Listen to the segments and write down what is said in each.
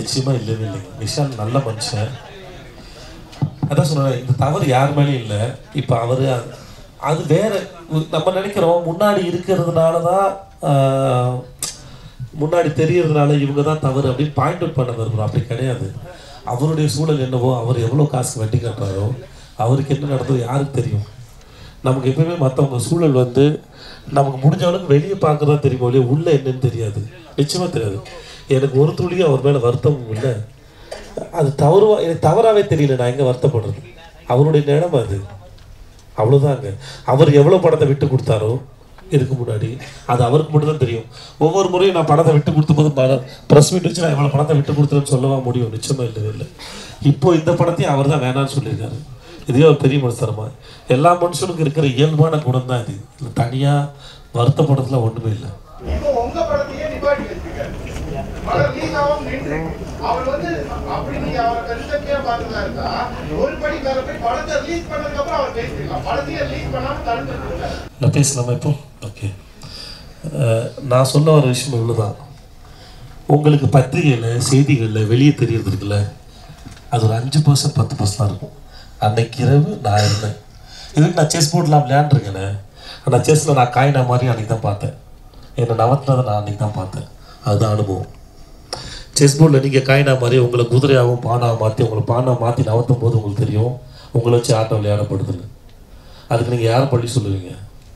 நிச்சயமாக இல்லவே இல்லைங்க. விஷால் நல்ல மனுஷன். அதான் சொன்னேன், இந்த தவறு யார் மேலேயும் இல்லை. இப்போ அவர் அது வேற நம்ம நினைக்கிறோம் முன்னாடி இருக்கிறதுனால தான், முன்னாடி தெரியறதுனால இவங்க தான் தவறு அப்படின்னு பாயிண்ட் அவுட் பண்ண வருகிறோம். அப்படி கிடையாது. அவருடைய சூழல் என்னவோ, அவர் எவ்வளோ காசு வட்டி கட்டுறாரோ, அவருக்கு என்ன நடந்தோ யாருக்கு தெரியும். நமக்கு எப்பவுமே மற்றவங்க சூழல் வந்து நமக்கு முடிஞ்ச அளவுக்கு வெளியே பார்க்குறதா தெரியுமோ இல்லையா, உள்ளே என்னன்னு தெரியாது. நிச்சயமாக தெரியாது. எனக்கு ஒரு துளியும் அவர் மேலே வருத்தமும் இல்லை. அது எனக்கு தவறாகவே தெரியல. நான் எங்கே வருத்தப்படுறது, அவருடைய நிலைமை அது. அவ்வளோதாங்க. அவர் எவ்வளோ பணத்தை விட்டு கொடுத்தாரோ இதுக்கு முன்னாடி, அது அவருக்கு மட்டும் தான் தெரியும். ஒவ்வொரு முறையும் நான் பணத்தை விட்டு கொடுத்த போது ப்ரெஸ் மீட் வச்சு நான் எவ்வளோ பணத்தை விட்டு கொடுத்தேன்னு சொல்லவா முடியும்? நிச்சயமாக இல்லவே இல்லை. இப்போ இந்த பணத்தையும் அவர் தான் வேணான்னு சொல்லியிருக்காரு. இதுவே ஒரு பெரிய மனுஷரமா. எல்லா மனுஷனுக்கும் இருக்கிற இயல்பான குணம் தான் இது. இல்லை தனியாக வருத்தப்படுறதுல ஒன்றுமே இல்லை. நான் பேசலாமா இப்போ? ஓகே. நான் சொல்ல வர விஷயம் இவ்வளோதான். உங்களுக்கு பத்திரிகையில் செய்திகளில் வெளியே தெரியறது இருக்குல்ல, அது ஒரு 5% 10% இருக்கும். அன்னைக்கு இரவு நான் இருந்தேன். இதுக்கு நான் செஸ் போர்ட்லாம் விளையாண்டுருக்கேனே. ஆனால் செஸ்ஸில் நான் காயினா மாதிரி அன்றைக்கி தான் பார்த்தேன். என்னை நவத்தினதை நான் அன்றைக்கி தான் பார்த்தேன். அதுதான் அனுபவம். செஸ் போர்டில் நீங்கள் காயினா மாதிரி உங்களை குதிரையாகவும் பானாவை மாற்றி உங்களை பானாவை மாற்றி நவத்தும் போது உங்களுக்கு தெரியும் உங்களை வச்சு ஆட்டம் விளையாடப்படுதுன்னு. அதுக்கு நீங்கள் யாரை பள்ளி சொல்லுவீங்க?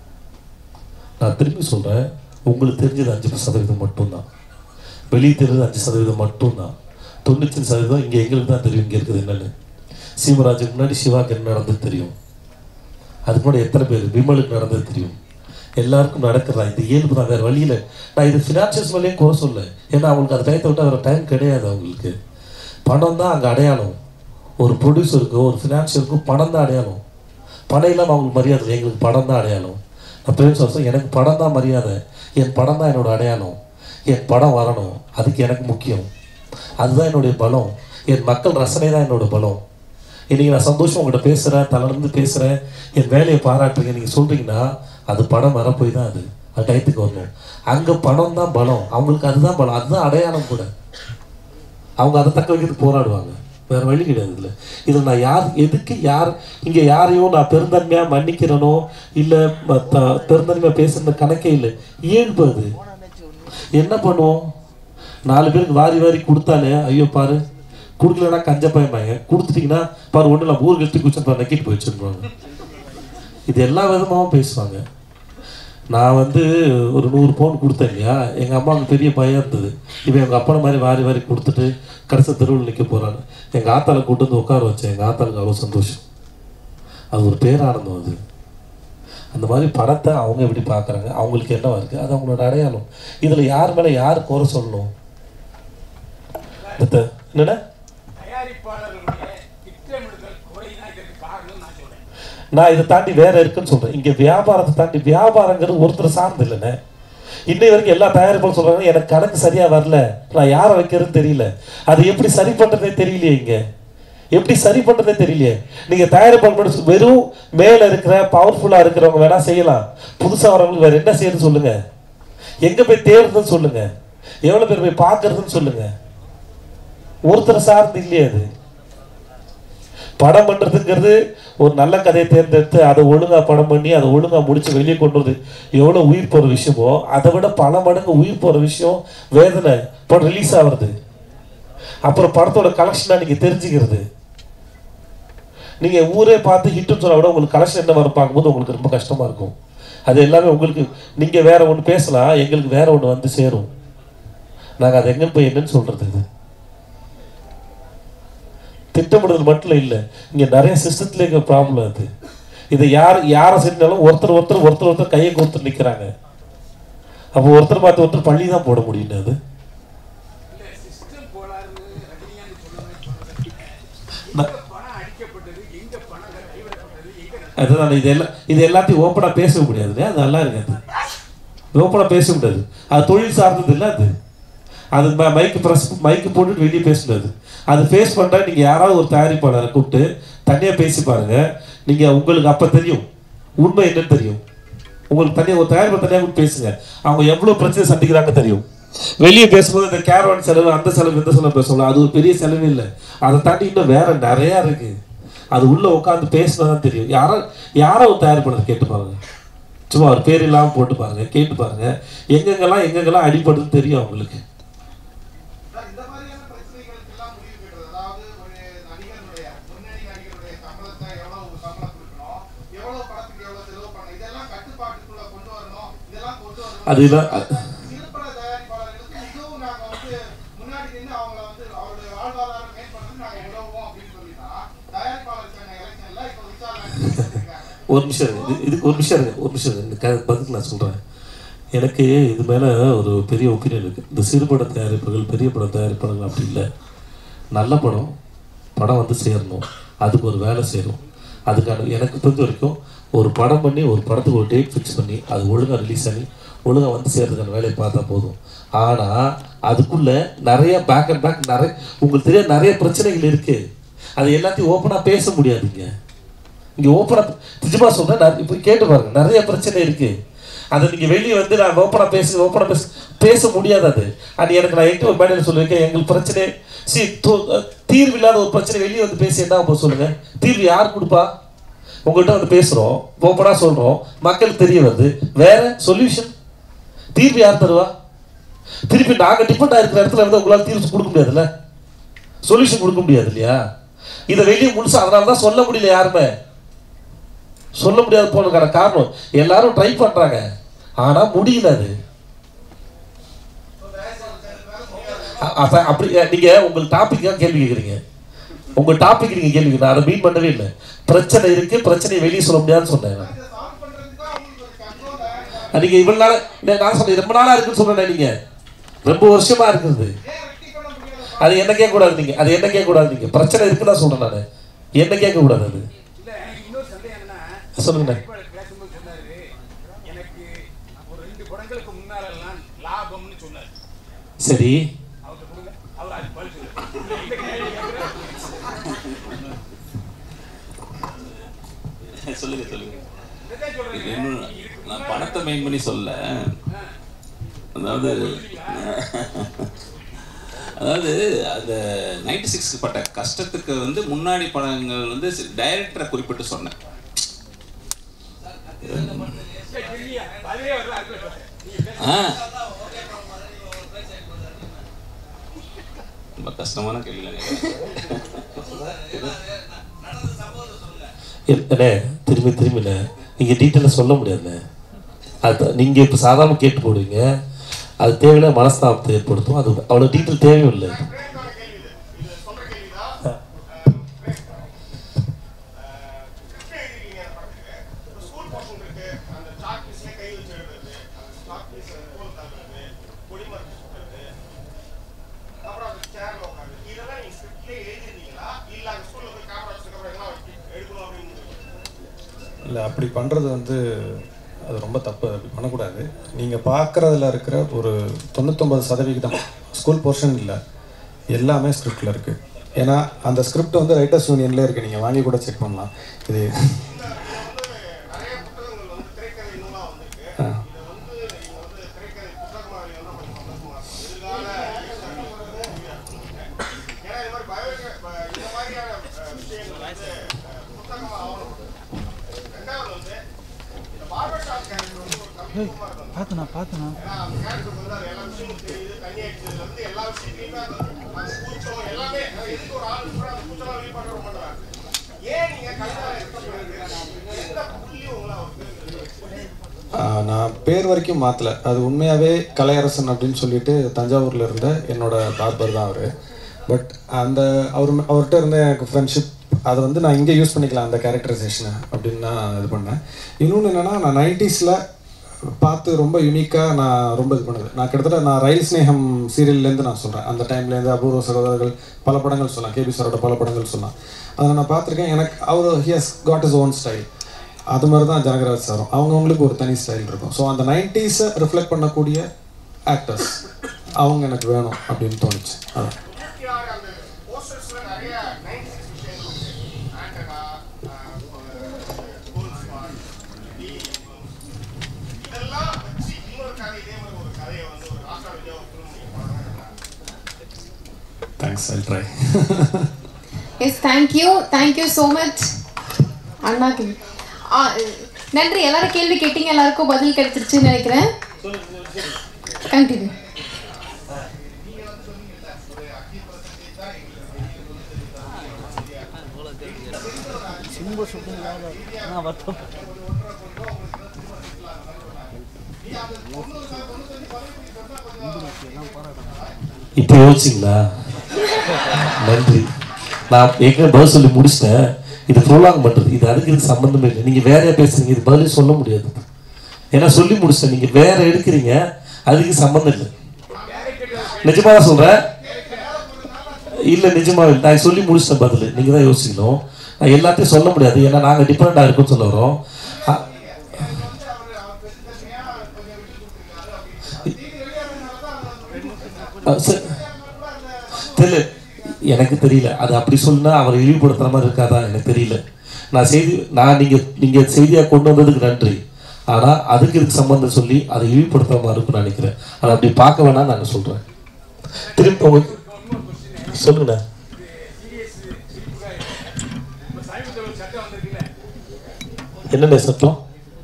நான் திருப்பி சொல்கிறேன், உங்களுக்கு தெரிஞ்சது 5% மட்டும்தான். வெளியே தெரிஞ்சது 5% மட்டும்தான். 95% இங்கே எங்களுக்கு தான் தெரியும் இங்கே இருக்குது என்னென்னு. சீமராஜுக்கு முன்னாடி சிவாக்கு என்ன நடந்தது தெரியும். அதுக்கு முன்னாடி எத்தனை பேர் விமலுக்கு நடந்தது தெரியும். எல்லாருக்கும் நடக்கிறதா இது இயல்பு தான், வேறு வழியில். நான் இது ஃபினான்ஷியல்ஸ் வழியும் குறை சொல்ல. ஏன்னா அவங்களுக்கு அது டயத்தை விட்டு வேறு டைம் கிடையாது. அவங்களுக்கு பணம் தான் அங்கே அடையாளம். ஒரு ப்ரொடியூசருக்கோ ஒரு ஃபினான்ஷியலுக்கும் பணம் தான் அடையாளம். பணம் இல்லாமல் அவங்களுக்கு மரியாதை. எங்களுக்கு படம் தான் அடையாளம். நான் பிரேம் சொல்கிறேன், எனக்கு படம் தான் மரியாதை. என் படம் தான் என்னோடய அடையாளம். என் படம் வரணும், அதுக்கு எனக்கு முக்கியம். அதுதான் என்னுடைய பலம். என் மக்கள் ரசனை தான் என்னோடய பலம். இன்றைக்கி நான் சந்தோஷம் உங்கள்கிட்ட பேசுகிறேன், தலையிலேருந்து பேசுகிறேன், என் வேலையை பாராட்டுறீங்க நீங்கள் சொல்கிறீங்கன்னா அது படம் வரப்போய் தான். அது டயத்துக்கு வரணும். அங்கே பணம் தான் பலம். அவங்களுக்கு அதுதான் பலம், அதுதான் அடையாளம் கூட. அவங்க அதை தக்க வைக்கிறதுக்கு போராடுவாங்க. வேறு வழி கிடையாது. இல்லை இதில் நான் யார் எதுக்கு யார் இங்கே யாரையும் நான் பெருந்தன்மையாக மன்னிக்கிறனோ இல்லை பெருந்தன்மையாக பேசுகிற கணக்கே இல்லை. இயல்பு அது. என்ன பண்ணுவோம்? 4 பேருக்கு வாரி வாரி கொடுத்தாலே ஐயோ பாரு, கொடுக்கலன்னா கஞ்ச பயமாங்க, கொடுத்துட்டிங்கன்னா பாரு ஒன்றும் இல்லை ஊருக்கு எடுத்து குடிச்சு நக்கிட்டு போய் வச்சுருப்பாங்க. இது எல்லா விதமாகவும் பேசுவாங்க. நான் வந்து ஒரு 100 பவுன் கொடுத்தேன் இல்லையா, எங்கள் அம்மாவுக்கு பெரிய பயம் இருந்தது. இப்போ எங்கள் அப்பனை மாதிரி வாரி வாரி கொடுத்துட்டு கடைசி தெருவில் நிற்க போகிறான்னு எங்கள் ஆத்தாளை கூட்டு வந்து உட்கார வச்சேன். எங்கள் ஆத்தாளுக்கு அவ்வளோ சந்தோஷம். அது ஒரு பேரானந்தம். அது அந்த மாதிரி படத்தை அவங்க எப்படி பார்க்குறாங்க, அவங்களுக்கு என்னவா இருக்குது, அது அவங்களோட அடையாளம். இதில் யார் மேலே யார் குறை சொல்லணும்? என்னென்ன நான் இதை தாண்டி வேற இருக்குன்னு சொல்றேன். இங்க வியாபாரத்தை தாண்டி வியாபாரங்கிறது ஒருத்தர் சார்ந்து இல்லைண்ணே. இன்னை வரைக்கும் எல்லா தயாரிப்பாளரும் சொல்றாங்க எனக்கு கணக்கு சரியா வரல, நான் யாரை வைக்கிறதுன்னு தெரியல, அது எப்படி சரி பண்றதே தெரியலையே. இங்க எப்படி சரி பண்றதே தெரியலையே. நீங்க தயாரிப்பாளர் வெறும் மேல இருக்கிற பவர்ஃபுல்லா இருக்கிறவங்க வேணா செய்யலாம். புதுசா வரவங்களுக்கு வேற என்ன செய்யறது சொல்லுங்க. எங்க போய் தேடுறதுன்னு சொல்லுங்க. எவ்வளவு பேர் போய் பார்க்கறதுன்னு சொல்லுங்க. ஒருத்தர் சார்ந்து இல்லையே. அது படம் பண்ணுறதுங்கிறது ஒரு நல்ல கதையை தேர்ந்தெடுத்து அதை ஒழுங்காக படம் பண்ணி அதை ஒழுங்காக முடித்து வெளியே கொண்டு வருது எவ்வளோ உயிர் போகிற விஷயமோ அதை விட பல மடங்கு உயிர் போகிற விஷயம் வேதனை. படம் ரிலீஸ் ஆகிறது, அப்புறம் படத்தோட கலெக்ஷனாக நீங்கள் தெரிஞ்சுக்கிறது. நீங்கள் ஊரே பார்த்து ஹிட்டுன்னு சொன்னால் விட உங்களுக்கு கலெக்ஷன் என்ன வரும் பார்க்கும்போது உங்களுக்கு ரொம்ப கஷ்டமாக இருக்கும். அது எல்லாமே உங்களுக்கு நீங்கள் வேறு ஒன்று பேசலாம், எங்களுக்கு வேறு ஒன்று வந்து சேரும். நாங்கள் அதை எங்கே போய் என்னன்னு சொல்கிறது? இது திட்டமிடுதல் மட்டும் இல்லை, இங்கே நிறைய சிஸ்டத்துல இருக்க ப்ராப்ளம். அது இதை யாரை செஞ்சாலும் ஒருத்தர் கையை கொடுத்து நிற்கிறாங்க. அப்போ ஒருத்தர் பார்த்து ஒருத்தர் பள்ளி தான் போட முடியும். அது அதுதான் இது எல்லாத்தையும் ஓப்பனாக பேச முடியாது. அது நல்லா இருக்காது, ஓப்பனாக பேச முடியாது. அது தொழில் சார்ந்தது இல்லை. அது மைக்கு போட்டுட்டு வெளியே பேசுனது. அது ஃபேஸ் பண்ணுற நீங்கள் யாராவது ஒரு தயாரிப்பாளரை கூப்பிட்டு தனியாக பேசி பாருங்கள். நீங்கள் உங்களுக்கு அப்போ தெரியும் உண்மை என்னன்னு தெரியும். உங்களுக்கு தனியாக ஒரு தயாரிப்பாளர் தனியாக கூப்பிட்டு பேசுங்க, அவங்க எவ்வளோ பிரச்சனை சந்திக்கிறாங்க தெரியும். வெளியே பேசும்போது இந்த கேரவான் செலவு, அந்த செலவு, இந்த செலவு பேசலாம். அது ஒரு பெரிய செலவு இல்லை. அதை தாண்டி இன்னும் வேற நிறையா இருக்கு. அது உள்ள உட்காந்து பேசினா தான் தெரியும். யாரோ தயார் பண்ணது கேட்டு பாருங்க. சும்மா ஒரு பேர் இல்லாமல் போட்டு பாருங்க, கேட்டு பாருங்க. எங்கெங்கெல்லாம் அடிபடுதுன்னு தெரியும் அவங்களுக்கு. அதுதான் ஒரு நிமிஷம் இதுக்கு ஒரு நிமிஷம் இந்த பதிலுக்கு நான் சொல்கிறேன். எனக்கு இது மேலே ஒரு பெரிய ஒப்பீனியன் இருக்குது. இந்த சிறுபட தயாரிப்புகள், பெரிய பட தயாரிப்பாளர்கள் அப்படி இல்லை. நல்ல படம் வந்து சேரணும், அதுக்கு ஒரு வேலை சேரும். அதுக்கான எனக்கு தெரிஞ்ச வரைக்கும் ஒரு படம் பண்ணி ஒரு படத்துக்கு ஒரு டேட் ஃபிக்ஸ் பண்ணி அது ஒழுங்காக ரிலீஸ் ஆகி ஒழுங்காக வந்து சேர்றதுக்கான வேலையை பார்த்தா போதும். ஆனால் அதுக்குள்ளே நிறைய பேக் அண்ட் பேக் நிறைய உங்களுக்கு தெரியாது நிறைய பிரச்சனைகள் இருக்குது. அது எல்லாத்தையும் ஓப்பனாக பேச முடியாதுங்க. இங்கே ஓப்பனாக நிஜமாக சொல்கிறேன், இப்போ கேட்டு பாருங்க, நிறைய பிரச்சனை இருக்குது. அதை நீங்கள் வெளியே வந்து நான் ஓப்பனாக பேச முடியாது. அது எனக்கு நான் எங்கே ஒரு மேடையில் சொல்லியிருக்கேன், எங்களுக்கு பிரச்சனை தீர்வு இல்லாத ஒரு பிரச்சனை வெளியே வந்து பேசி என்ன போக சொல்லுங்கள். தீர்வு யார் கொடுப்பா? உங்கள்கிட்ட வந்து பேசுகிறோம், ஓப்பனாக சொல்கிறோம், மக்களுக்கு தெரிய வருது. வேற சொல்யூஷன் தீர்வு யார் தருவா? திருப்பி நாங்கள் டிபெண்ட் இருக்கிற இடத்துல வந்து உங்களால் தீர்வு கொடுக்க முடியாதுல்ல, சொல்யூஷன் கொடுக்க முடியாது இல்லையா? இதை வெளியே முழுசா அதனால தான் சொல்ல முடியல, யாருமே சொல்ல முடியாது போனதுக்கான காரணம் எல்லாரும் ட்ரை பண்றாங்க, ஆனா முடியல. அது அப்படி நீங்க உங்கள் டாபிக்கா கேள்வி கேட்குறீங்க, உங்க டாபிக் நீங்க கேள்வி நான் அதை மீன் பண்ணவே இல்லை. பிரச்சனை இருக்கு, பிரச்சனையை வெளியே சொல்ல முடியாதுன்னு சொன்னேன். நீங்க இவ்வளவு நாள் நான் சொன்னேன் ரொம்ப நாளா இருக்குன்னு சொன்னேன். நீங்க ரொம்ப வருஷமா இருக்குது. அது என்ன கேட்க கூடாது. நீங்க அது என்ன கேட்க கூடாது. நீங்க பிரச்சனை இருக்குன்னு சொல்றேன் நான், என்ன கேட்க கூடாது. அது சொல்லுங்க. சரி சொல்லுங்க. நான் பணத்தை மெயின் பண்ணி சொல்ல, அதாவது அந்த 96 பட்ட கஷ்டத்துக்கு வந்து முன்னாடி படங்கள் வந்து டைரக்டரை குறிப்பிட்டு சொன்னேன். ரொம்ப கஷ்டமான கேள்வி. திரும்பி நீங்க டீட்டெயிலாக சொல்ல முடியாதுண்ணே. அது நீங்க இப்போ சாதாரண கேட்டு போடுவீங்க, அது தேவையில்லை மனஸ்தாபத்தை ஏற்படுத்தும். அது அவ்வளோ டீட்டெயில் தேவையில்லை. இல்லை, அப்படி பண்ணுறது வந்து அது ரொம்ப தப்பு. அப்படி பண்ணக்கூடாது. நீங்கள் பார்க்குறதுல இருக்கிற ஒரு 99% ஸ்கூல் போர்ஷன் இல்லை, எல்லாமே ஸ்கிரிப்டில் இருக்குது. ஏன்னா அந்த ஸ்கிரிப்ட் வந்து ரைட்டர்ஸ் யூனியன்லேயே இருக்குது, நீங்கள் வாங்கி கூட செக் பண்ணலாம். இது பார்த்தனா நான் பேர் வரைக்கும் மாற்றலை. அது உண்மையாகவே கலையரசன் அப்படின்னு சொல்லிட்டு தஞ்சாவூரில் இருந்த என்னோட பார்பர் தான் அவர். பட் அந்த அவர்கிட்ட இருந்த எனக்கு ஃப்ரெண்ட்ஷிப், அதை வந்து நான் இங்கே யூஸ் பண்ணிக்கலாம் அந்த கேரக்டரைசேஷனை அப்படின்னு நான் இது பண்ணேன். இன்னொன்று என்னென்னா, நான் 90s பார்த்து ரொம்ப யூனிக்காக நான் ரொம்ப இது பண்ணுது. நான் கிட்டத்தட்ட நான் ரயில் ஸ்நேகம் சீரியல்லேருந்து நான் சொல்கிறேன். அந்த டைம்லேருந்து அபூர்வ சகோதரர்கள் பல படங்கள் சொல்லலாம், கேபி சாரோட பல படங்கள் சொல்லலாம். அதை நான் பார்த்துருக்கேன். எனக்கு அவர் he has got his own style. அது மாதிரி தான் ஜனகராஜ் சாரும், அவங்கவுங்களுக்கு ஒரு தனி ஸ்டைல் இருக்கும். ஸோ அந்த 90s ரிஃப்ளெக்ட் பண்ணக்கூடிய ஆக்டர்ஸ் அவங்க எனக்கு வேணும் அப்படின்னு தோணுச்சு. அதான் thanks, I try. Yes, thank you so much அண்ணாக்கு. நன்றி. எல்லாரும் கேள்வி கேட்டீங்க, எல்லாருக்கும் பதில் கிடைச்சிருச்சுன்னு நினைக்கிறேன். கண்டினியூ. இப்போ யோசிச்சிங்களா? நன்றி. நான் ஏற்கனவே பதில் சொல்லி முடிச்சிட்டேன். இது ப்ரோலாங் பண்ணுறது, இது அதுக்கு இதுக்கு சம்மந்தமே இல்லை. நீங்கள் வேறையா பேசுறீங்க, இது பதிலே சொல்ல முடியாது. ஏன்னா சொல்லி முடிச்சிட்டேன். நீங்கள் வேற எடுக்கிறீங்க, அதுக்கு சம்மந்தம் இல்லை. நிஜமாக தான் சொல்கிறேன். இல்லை நிஜமாக இல்லை, நான் சொல்லி முடிச்சிட்டேன் பதில். நீங்கள் தான் யோசிக்கணும். நான் எல்லாத்தையும் சொல்ல முடியாது, ஏன்னா நாங்கள் டிஃப்ரெண்டாக இருக்குன்னு சொல்ல வரோம். தெரியல, எனக்கு தெரியல. அது அப்படி சொன்னா அவரை இழிவுபடுத்துற மாதிரி இருக்காதா எனக்கு தெரியல. நீங்கள் செய்தியாக கொண்டு வந்ததுக்கு நன்றி. ஆனால் அதுக்கு இதுக்கு சம்பந்தம் சொல்லி அதை இழிவுபடுத்துற மாதிரி இருக்குன்னு நினைக்கிறேன். அதை அப்படி பார்க்க வேணாம் நான் சொல்கிறேன். திரும்பி உங்களுக்கு சொல்லுங்கண்ணா. என்னென்ன சட்டம்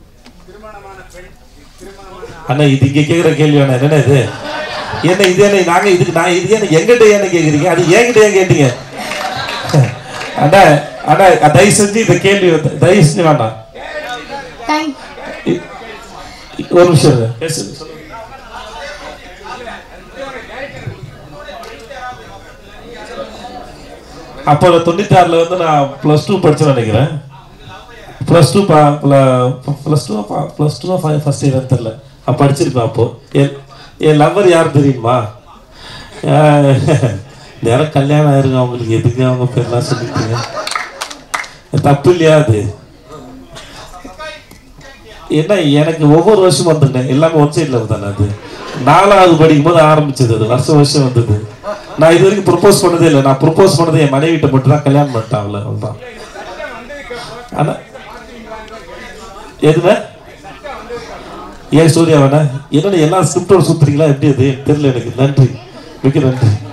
அண்ணா? இது இங்கே கேட்குற கேள்வி வேணா? என்னென்ன இது? என்ன இது? என்ன நாங்கள் இதுக்கு நான் இது என்ன எங்கிட்ட என்ன கேட்குறீங்க? அது என்கிட்ட ஏன் கேட்டீங்க? அண்ணா அண்ணா தயவு செஞ்சு இந்த கேள்வி தயவு செஞ்சு வேண்டாம். ஒரு நிமிஷம் அப்போ 96 வந்து நான் +2 படிச்சேன்னு நினைக்கிறேன். +2 ஃபர்ஸ்ட் இயர் தெரியல, நான் படிச்சிருப்பேன். அப்போ என் லவ்வர் யார் தெரியுமா? யாரும் கல்யாணம் ஆயிருங்க அவங்களுக்கு, எதுக்கு அவங்க பேர்லாம் சொல்லிட்டீங்க? தப்பு இல்லையா அது? என்ன எனக்கு ஒவ்வொரு வருஷம் வந்துட்டேன், எல்லாமே ஒன் சைடில் தானே. அது 4வது படிக்கும் போது ஆரம்பிச்சது, அது வருஷம் வந்தது. நான் இது வரைக்கும் ப்ரொப்போஸ் பண்ணதே இல்லை. நான் ப்ரொப்போஸ் பண்ணது என் மனைவிட்ட மட்டும் தான், கல்யாணம் பண்ணிட்டேன் அவ்வளோதான். ஆனால் எதுவே ஏன் சூர்யா வேணா? என்னென்ன எல்லாம் ஸ்கிரிப்டோட சுற்றுறீங்களா? எப்படி அது தெரியல எனக்கு. நன்றி, மிக்க நன்றி.